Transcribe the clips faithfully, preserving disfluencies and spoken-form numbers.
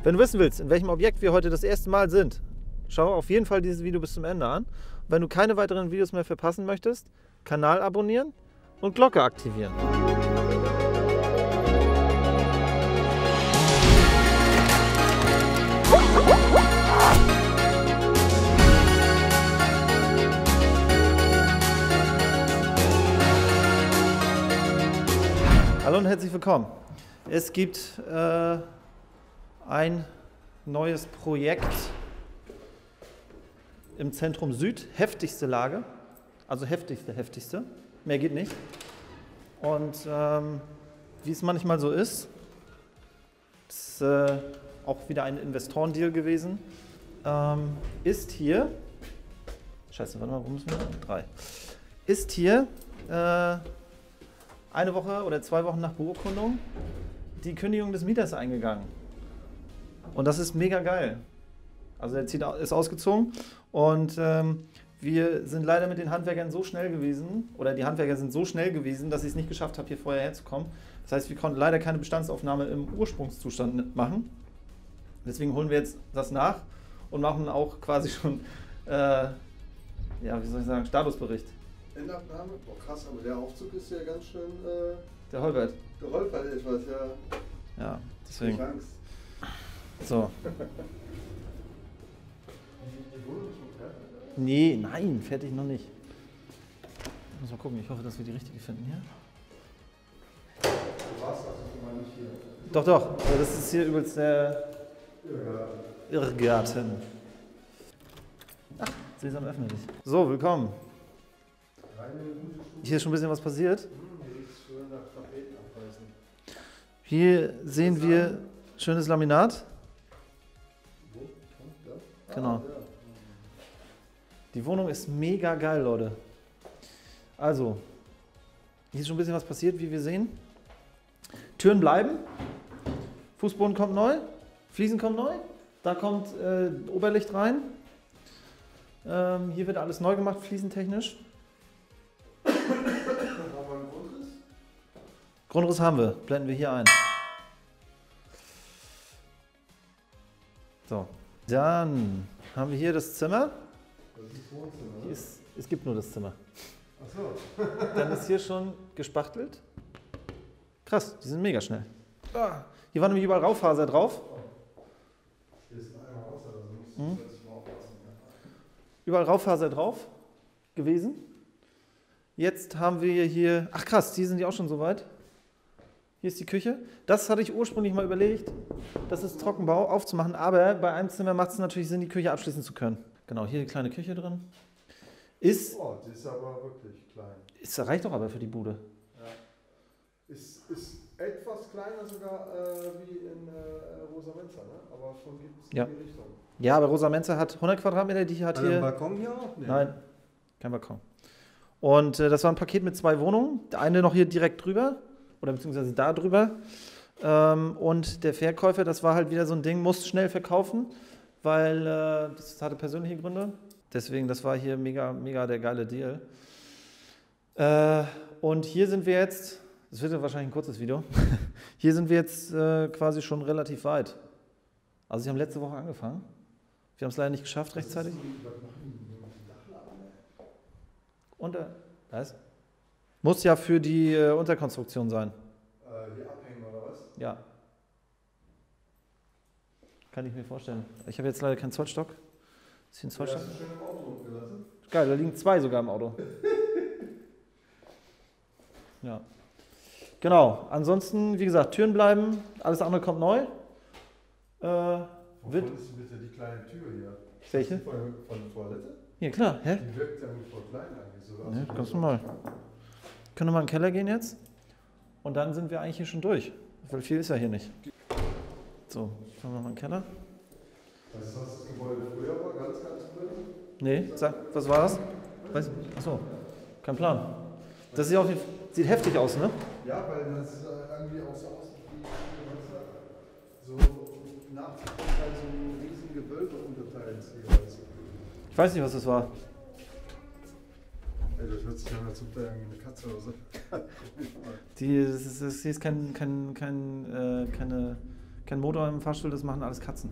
Wenn du wissen willst, in welchem Objekt wir heute das erste Mal sind, schau auf jeden Fall dieses Video bis zum Ende an. Wenn du keine weiteren Videos mehr verpassen möchtest, Kanal abonnieren und Glocke aktivieren. Hallo und herzlich willkommen. Es gibt äh, ein neues Projekt im Zentrum Süd, heftigste Lage, also heftigste, heftigste, mehr geht nicht. Und ähm, wie es manchmal so ist, ist äh, auch wieder ein Investorendeal gewesen, ähm, ist hier, scheiße, warte mal, wo müssen wir? Drei, ist hier äh, eine Woche oder zwei Wochen nach Beurkundung die Kündigung des Mieters eingegangen. Und das ist mega geil. Also der zieht, ist ausgezogen und ähm, wir sind leider mit den Handwerkern so schnell gewesen, oder die Handwerker sind so schnell gewesen, dass ich es nicht geschafft habe, hier vorher herzukommen. Das heißt, wir konnten leider keine Bestandsaufnahme im Ursprungszustand machen. Deswegen holen wir jetzt das nach und machen auch quasi schon, äh, ja, wie soll ich sagen, Statusbericht. Endabnahme? Boah, krass, aber der Aufzug ist ja ganz schön. Äh, der holpert. Der holpert etwas, ja. Ja, deswegen. Ich hab Angst. So. Die Wohnung ist schon fertig? Nee, nein, fertig noch nicht. Ich muss mal gucken, ich hoffe, dass wir die richtige finden hier. Du warst also schon mal nicht hier. Doch, doch, das ist hier übrigens der Irrgarten. Irrgarten. Ach, Sesam, öffne dich. So, willkommen. Hier ist schon ein bisschen was passiert. Hier sehen wir schönes Laminat. Genau. Die Wohnung ist mega geil, Leute. Also, hier ist schon ein bisschen was passiert, wie wir sehen. Türen bleiben. Fußboden kommt neu. Fliesen kommt neu. Da kommt äh, Oberlicht rein. Ähm, hier wird alles neu gemacht, fliesentechnisch. Grundriss haben wir, blenden wir hier ein. So, dann haben wir hier das Zimmer. Das ist das Wohnzimmer. Hier ist, es gibt nur das Zimmer. Ach so. Dann ist hier schon gespachtelt. Krass, die sind mega schnell. Hier war nämlich überall Raufaser drauf. Hier ist ein Eimer Wasser, also musst du Mhm. plötzlich mal aufpassen. Überall Raufaser drauf gewesen. Jetzt haben wir hier, ach krass, die sind ja auch schon so weit. Hier ist die Küche. Das hatte ich ursprünglich mal überlegt, das ist Trockenbau aufzumachen, aber bei einem Zimmer macht es natürlich Sinn, die Küche abschließen zu können. Genau, hier die kleine Küche drin. Ist, Oh, die ist aber wirklich klein. ist reicht doch aber für die Bude. Ja. Ist, ist etwas kleiner sogar äh, wie in äh, Rosa Mensa, ne? Aber schon gibt es Ja. in die Richtung. Ja, aber Rosa Mensa hat hundert Quadratmeter, die hat Hat er einen hier... Balkon hier auch? Nee. Nein, kein Balkon. Und äh, das war ein Paket mit zwei Wohnungen. Der eine noch hier direkt drüber, oder beziehungsweise da drüber. Ähm, und der Verkäufer, das war halt wieder so ein Ding, musste schnell verkaufen, weil äh, das hatte persönliche Gründe. Deswegen, das war hier mega, mega der geile Deal. Äh, und hier sind wir jetzt, das wird ja wahrscheinlich ein kurzes Video, hier sind wir jetzt äh, quasi schon relativ weit. Also sie haben letzte Woche angefangen. Wir haben es leider nicht geschafft rechtzeitig. Und äh, was? Muss ja für die äh, Unterkonstruktion sein. Äh, hier abhängen oder was? Ja. Kann ich mir vorstellen. Ich habe jetzt leider keinen Zollstock. Ist hier ein Zollstock? Hast du schön im Auto gelassen? Geil, da liegen zwei sogar im Auto. Ja. Genau. Ansonsten, wie gesagt, Türen bleiben. Alles andere kommt neu. Äh, wird Wovon ist bitte die kleine Tür hier? Welche? Von, von der Toilette? Hier, klar. Hä? Die wirkt ja nicht voll klein eigentlich. So, Ja, ganz normal. Können wir mal in den Keller gehen jetzt? Und dann sind wir eigentlich hier schon durch. Weil viel ist ja hier nicht. So, fahren wir mal in den Keller. Das ist, was das Gebäude früher war, ganz, ganz früher. Nee, sag, was war das? Weiß, achso, kein Plan. Das sieht, auf jeden Fall, sieht heftig aus, ne? Ja, weil das äh, irgendwie auch so aussieht wie so nachts kommt halt so ein riesen Gewölbe unterteilt jeweils. Ich weiß nicht, was das war. Ey, das hört sich an, als ob da irgendwie eine Katze oder so. Die, das ist, das hier ist kein, kein, kein, äh, keine Kein Motor im Fahrstuhl, das machen alles Katzen.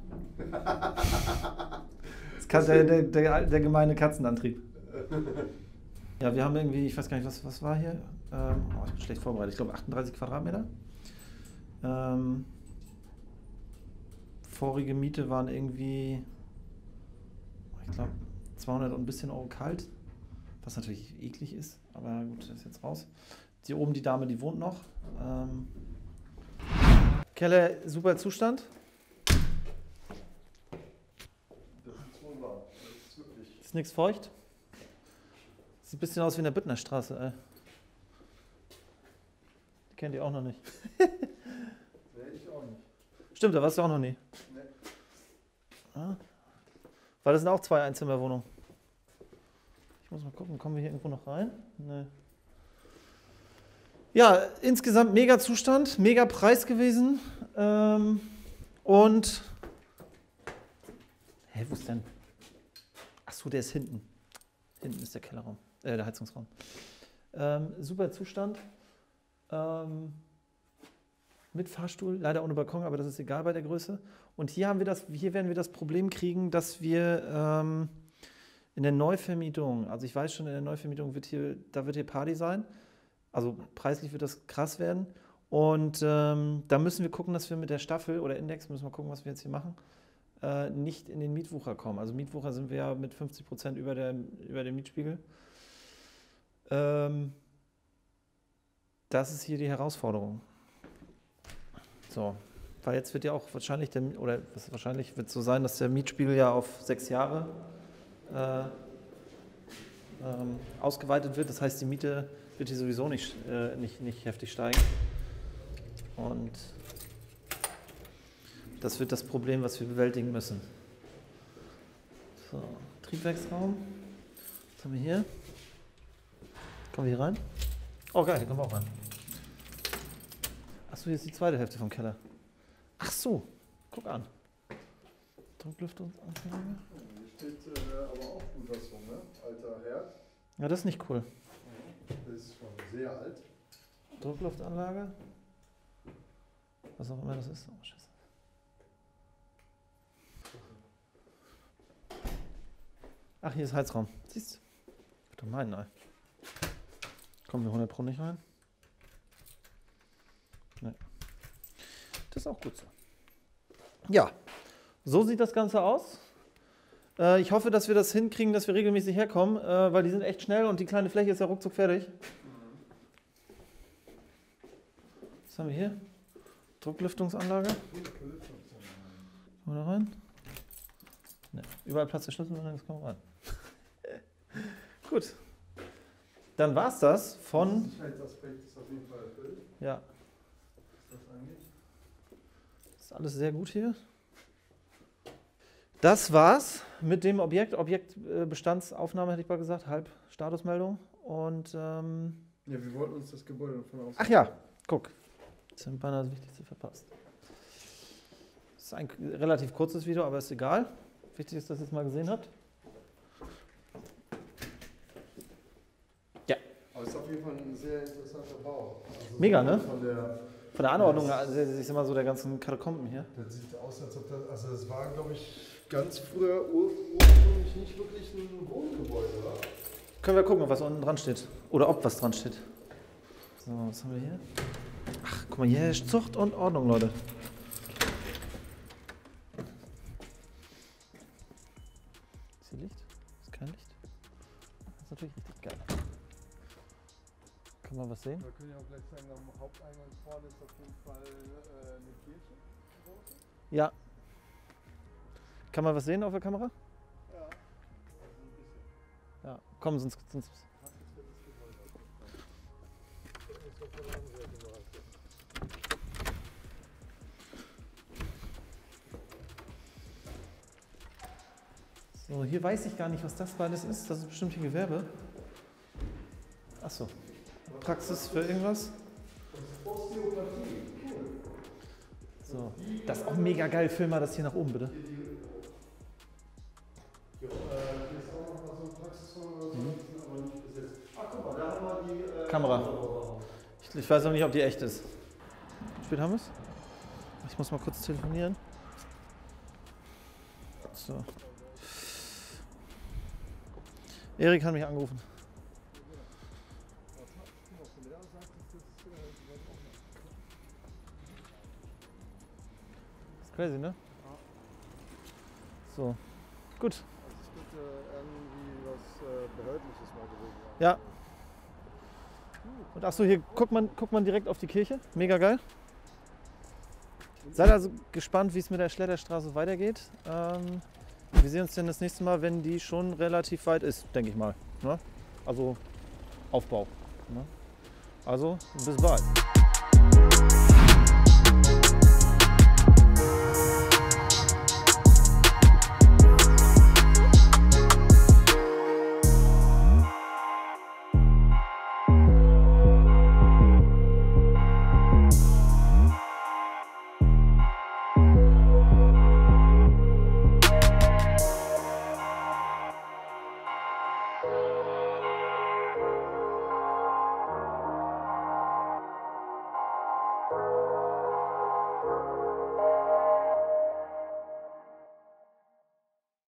Das kann der, der, der, der gemeine Katzenantrieb. Ja, wir haben irgendwie, ich weiß gar nicht, was, was war hier? Ähm, oh, ich bin schlecht vorbereitet. Ich glaube achtunddreißig Quadratmeter. Ähm, vorige Miete waren irgendwie, ich glaube, zweihundert und ein bisschen Euro kalt. Was natürlich eklig ist, aber gut, das ist jetzt raus. Hier oben die Dame, die wohnt noch. Ähm, Keller, super Zustand. Das ist wohl wahr. Das ist wirklich. Ist nichts feucht. Sieht ein bisschen aus wie in der Büttner Straße, ey. Die kennt ihr auch noch nicht. Nee, ich auch nicht. Stimmt, da warst du auch noch nie. Nee. Ah. Weil das sind auch zwei Einzimmerwohnungen. Ich muss mal gucken, kommen wir hier irgendwo noch rein? Nee. Ja, insgesamt mega Zustand, mega Preis gewesen. Ähm, und. Hä, wo ist denn? Achso, der ist hinten. Hinten ist der Kellerraum, äh, der Heizungsraum. Ähm, super Zustand. Ähm, mit Fahrstuhl, leider ohne Balkon, aber das ist egal bei der Größe. Und hier haben wir das, hier werden wir das Problem kriegen, dass wir ähm, in der Neuvermietung, also ich weiß schon, in der Neuvermietung wird hier, da wird hier Party sein. Also preislich wird das krass werden. Und ähm, da müssen wir gucken, dass wir mit der Staffel oder Index, müssen wir gucken, was wir jetzt hier machen, äh, nicht in den Mietwucher kommen. Also Mietwucher sind wir ja mit fünfzig Prozent über, der, über dem Mietspiegel. Ähm, das ist hier die Herausforderung. So, weil jetzt wird ja auch wahrscheinlich, der, oder was wahrscheinlich wird so sein, dass der Mietspiegel ja auf sechs Jahre äh, ähm, ausgeweitet wird. Das heißt, die Miete wird hier sowieso nicht, äh, nicht, nicht heftig steigen. Und das wird das Problem, was wir bewältigen müssen. So, Triebwerksraum. Was haben wir hier? Kommen wir hier rein? Oh geil, hier kommen wir auch rein. Achso, hier ist die zweite Hälfte vom Keller. Ach so, guck an. Drucklüftungsanlage. Hier steht äh, aber auch Untersung, ne? Alter Herd. Ja, das ist nicht cool. Das ist schon sehr alt. Druckluftanlage. Was auch immer das ist. Oh, Scheiße. Ach, hier ist Heizraum. Siehst du? Ich würde meinen, nein. Kommen wir hundert Pro nicht rein? Nee. Das ist auch gut so. Ja, so sieht das Ganze aus. Äh, ich hoffe, dass wir das hinkriegen, dass wir regelmäßig herkommen, äh, weil die sind echt schnell und die kleine Fläche ist ja ruckzuck fertig. Was haben wir hier? Drucklüftungsanlage. Kommen wir da rein? Ne, überall Platz der Schlüssel, das kommen wir rein. Gut. Dann war es das von. Der Sicherheitsaspekt ist auf jeden Fall erfüllt. Ja. Was das angeht. Das ist alles sehr gut hier. Das war's mit dem Objekt. Objektbestandsaufnahme hätte ich mal gesagt, halb Statusmeldung. Und ähm, Ja, wir wollten uns das Gebäude davon aus. ach ja, guck. Das ist beinahe das Wichtigste verpasst. Das ist ein relativ kurzes Video, aber ist egal. Wichtig ist, dass ihr es mal gesehen habt. Ja. Aber es ist auf jeden Fall ein sehr interessanter Bau. Also Mega, so ne? Von der, Von der Anordnung, also ich sag mal so, der ganzen Katakomben hier. das sieht aus, als ob das. Also, es war, glaube ich, ganz früher ur, ursprünglich nicht wirklich ein Wohngebäude, oder? Können wir gucken, was unten dran steht. Oder ob was dran steht. So, was haben wir hier? Ach, guck mal, hier ist Zucht und Ordnung, Leute. Ist hier Licht? Ist kein Licht? Das ist natürlich richtig geil. Kann man was sehen? Wir können ja auch gleich sagen, am Haupteingang vorne ist auf jeden Fall äh, eine Kirche. Ja. Kann man was sehen auf der Kamera? Ja. Also ein bisschen. Ja. Komm, sonst. sonst So, hier weiß ich gar nicht, was das beides ist. Das ist bestimmt hier Gewerbe. Achso. Praxis für irgendwas? So. Das ist auch mega geil. Film mal das hier nach oben, bitte. Hier ist auch noch mal so ein Praxisraum oder so, die sind aber nicht besetzt. Ach, guck mal, da haben wir die äh, Kamera. Ich, ich weiß auch nicht, ob die echt ist. Wie spät haben wir es? Ich muss mal kurz telefonieren. So. Erik hat mich angerufen. Ist crazy, ne? So. Gut. Also es könnte irgendwie was äh, Behördliches mal gewesen sein. Ja. Und achso, hier guckt man, guckt man direkt auf die Kirche. Mega geil. Seid also gespannt, wie es mit der Schletterstraße weitergeht. Ähm, wir sehen uns dann das nächste Mal, wenn die schon relativ weit ist, denke ich mal. Ne? Also Aufbau. Ne? Also bis bald. Bye.